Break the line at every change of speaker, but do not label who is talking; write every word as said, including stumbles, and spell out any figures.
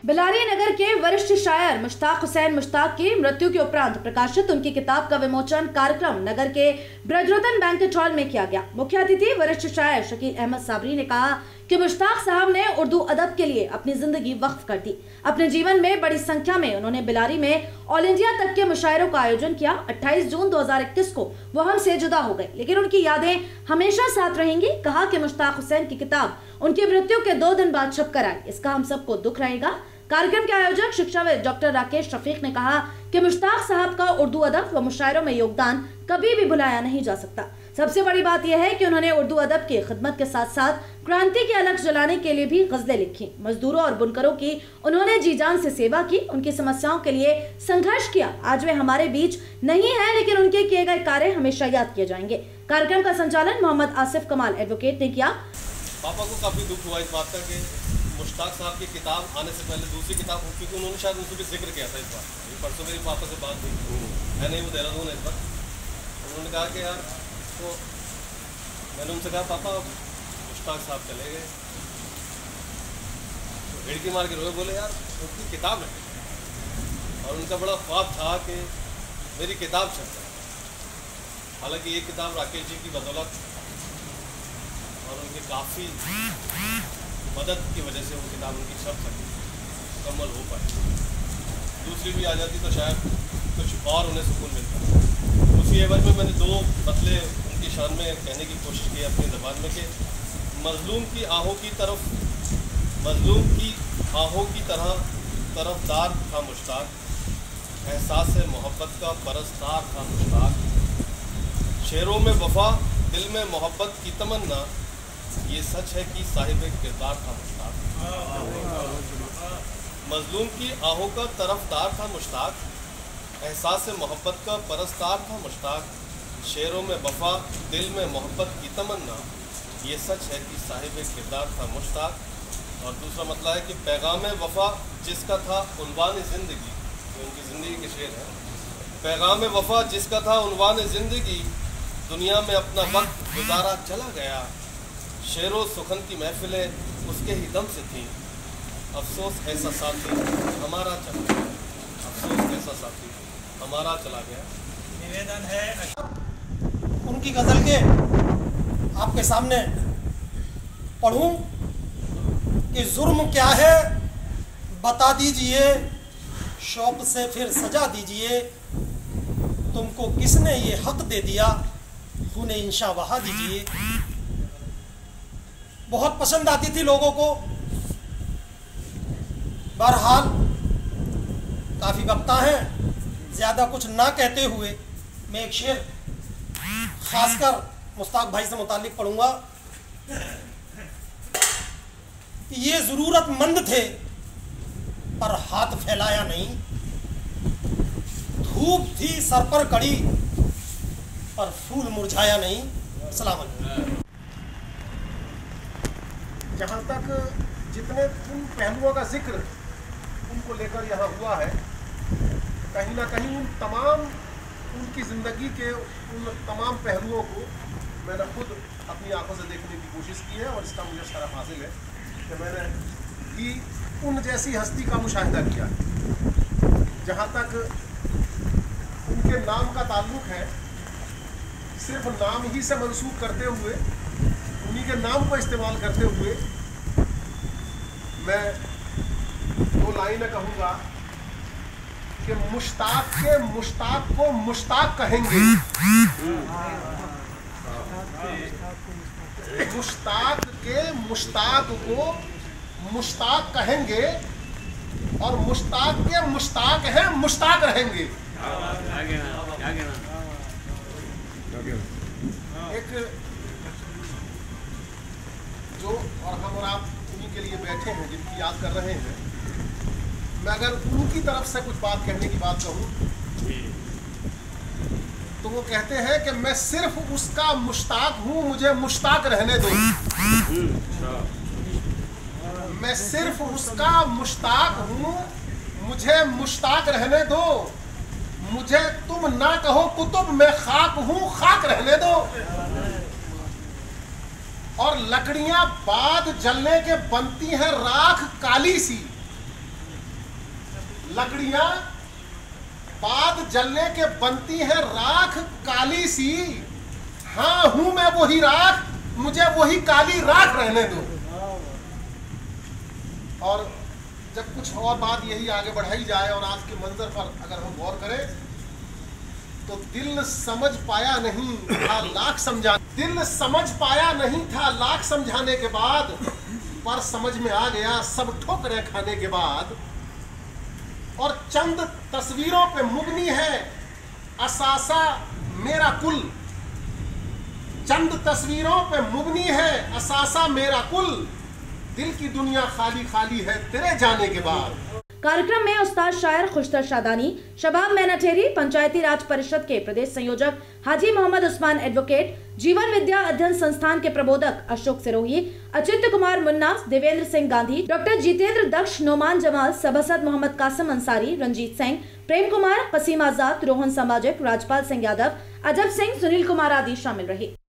बिलारी नगर के वरिष्ठ शायर मुश्ताक हुसैन मुश्ताक की मृत्यु के उपरांत प्रकाशित उनकी किताब का विमोचन कार्यक्रम नगर के ब्रजरतन बैंकेट हॉल में किया गया। मुख्य अतिथि वरिष्ठ शायर शकील अहमद साबरी ने कहा कि मुश्ताक साहब ने उर्दू अदब के लिए अपनी जिंदगी वक्फ कर दी। अपने जीवन में बड़ी संख्या में उन्होंने बिलारी में ऑल इंडिया तक के मुशायरों का आयोजन किया। अट्ठाईस जून दो हज़ार इक्कीस को वो हमसे जुदा हो गए, लेकिन उनकी यादें हमेशा साथ रहेंगी। कहा कि मुश्ताक हुसैन की किताब उनकी मृत्यु के दो दिन बाद छपकर आई, इसका हम सबको दुख रहेगा। कार्यक्रम के आयोजक शिक्षाविद डॉक्टर राकेश रफीक ने कहा कि मुश्ताक साहब का उर्दू अदब व मुशायरों में योगदान कभी भी भुलाया नहीं जा सकता। सबसे बड़ी बात यह है कि उन्होंने उर्दू अदब की खिदमत के साथ साथ क्रांति की अलख जलाने के लिए भी गजलें लिखी। मजदूरों और बुनकरों की उन्होंने जी जान से सेवा की, उनकी समस्याओं के लिए संघर्ष किया। आज वे हमारे बीच नहीं है, लेकिन उनके किए गए कार्य हमेशा याद किए जाएंगे। कार्यक्रम का संचालन मोहम्मद आसिफ कमाल एडवोकेट ने किया।
पापा को काफी दुख हुआ इस बात का कि मुश्ताक साहब की किताब आने से पहले दूसरी किताब, क्योंकि उन्होंने शायद उनसे भी जिक्र किया था इस बार। परसों मेरी पापा से बात हुई है, नहीं वो देहरादून है इस बार। उन्होंने कहा कि यार, तो मैंने उनसे कहा पापा मुश्ताक साहब चले गए, तो हिड़की मार के रोए, बोले यार उनकी किताब है और उनका बड़ा ख्वाब था कि मेरी किताब छप जाए। हालांकि ये किताब राकेश जी की बदौलत और उनकी काफ़ी मदद की वजह से वो किताब उनकी छप सकी, मुकम्मल हो पाई। दूसरी भी आ जाती तो शायद कुछ और उन्हें सुकून मिलता। उसी एवज में मैंने दो मतले उनकी शान में कहने की कोशिश की अपनी ज़बान में कि मजलूम की आहों की तरफ मजलूम की आहों की तरह तरफदार था मुश्ताक, एहसास मोहब्बत का परस्तार था मुश्ताक, शेरों में वफा दिल में मोहब्बत की तमन्ना, ये सच है कि साहिब किरदार था मुश्ताक। मजलूम की आहों का तरफदार था मुश्ताक, एहसास मोहब्बत का परस्तार था मुश्ताक, शेरों में वफा दिल में मोहब्बत की तमन्ना, ये सच है कि साहिब किरदार था मुश्ताक। और दूसरा मतलब है कि पैगाम वफा जिसका था उन्वान ज़िंदगी, जो उनकी ज़िंदगी के शेर है। पैगाम वफा जिसका था उन्वान ज़िंदगी, दुनिया में अपना वक्त गुजारा चला गया, शेरों सुखन की महफिलें उसके ही दम से थी, अफसोस ऐसा साथी हमारा चला गया, अफसोस ऐसा साथी हमारा चला गया।
निवेदन है उनकी गज़ल के आपके सामने पढ़ूं कि जुर्म क्या है बता दीजिए, शौक से फिर सजा दीजिए, तुमको किसने ये हक दे दिया, खूने इंशा बहा दीजिए। बहुत पसंद आती थी लोगों को। बहरहाल काफ़ी वक्ता हैं, ज़्यादा कुछ ना कहते हुए मैं एक शेर खासकर मुश्ताक भाई से मुताल्लिक पढ़ूंगा। ये ज़रूरतमंद थे पर हाथ फैलाया नहीं, धूप थी सर पर कड़ी पर फूल मुरझाया नहीं। अस्सलाम वालेकुम।
जहाँ तक जितने उन पहलुओं का जिक्र उनको लेकर यहाँ हुआ है, कहीं ना कहीं उन तमाम उनकी ज़िंदगी के उन तमाम पहलुओं को मैंने खुद अपनी आंखों से देखने की कोशिश की है और इसका मुझे शरफ हासिल है कि मैंने भी उन जैसी हस्ती का मुशाहिदा किया। जहाँ तक उनके नाम का ताल्लुक़ है, सिर्फ नाम ही से मंसूब करते हुए, उन्हीं के नाम को इस्तेमाल करते हुए मैं दो लाइनें कहूँगा कि मुश्ताक के मुश्ताक को मुश्ताक कहेंगे, मुश्ताक के मुश्ताक को मुश्ताक कहेंगे और मुश्ताक के मुश्ताक हैं मुश्ताक रहेंगे। एक जो और हम और आप उन्हीं के लिए बैठे हैं, जिनकी याद कर रहे हैं, मैं अगर उनकी तरफ से कुछ बात कहने की बात कहूँ तो वो कहते हैं कि मैं सिर्फ उसका मुश्ताक हूँ, मुझे मुश्ताक रहने दो। मैं सिर्फ उसका मुश्ताक हूँ, मुझे मुश्ताक रहने दो। मुझे तुम ना कहो कुतुब, मैं खाक हूँ, खाक रहने दो। और लकड़ियां बाद जलने के बनती हैं राख काली सी, लकड़ियां बाद जलने के बनती है राख काली सी। हाँ हूं मैं वही राख, मुझे वही काली राख रहने दो। और जब कुछ और बात यही आगे बढ़ाई जाए और आज के मंजर पर अगर हम गौर करें तो दिल समझ पाया नहीं था लाख समझा दिल समझ पाया नहीं था लाख समझाने के बाद, पर समझ में आ गया सब ठोकरें खाने के बाद। और चंद तस्वीरों पे मुबनी है असासा मेरा कुल, चंद तस्वीरों पे मुबनी है असासा मेरा कुल, दिल की दुनिया खाली खाली है तेरे जाने के बाद।
कार्यक्रम में उस्ताद शायर खुशतर शादानी, शबाब मैनाठेरी, पंचायती राज परिषद के प्रदेश संयोजक हाजी मोहम्मद उस्मान एडवोकेट, जीवन विद्या अध्ययन संस्थान के प्रबोधक अशोक सिरोही, अचिंत्य कुमार मुन्ना, देवेंद्र सिंह गांधी, डॉक्टर जितेंद्र दक्ष, नोमान जमाल, सभासद मोहम्मद कासिम अंसारी, रंजीत सिंह, प्रेम कुमार, कसीम आजाद, रोहन सामाजिक, राजपाल सिंह यादव, अजब सिंह, सुनील कुमार आदि शामिल रहे।